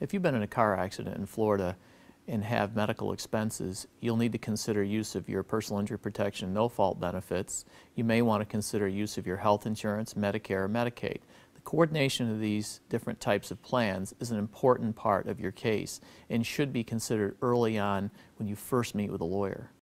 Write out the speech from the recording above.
If you've been in a car accident in Florida and have medical expenses, you'll need to consider use of your personal injury protection no-fault benefits. You may want to consider use of your health insurance, Medicare, or Medicaid. The coordination of these different types of plans is an important part of your case and should be considered early on when you first meet with a lawyer.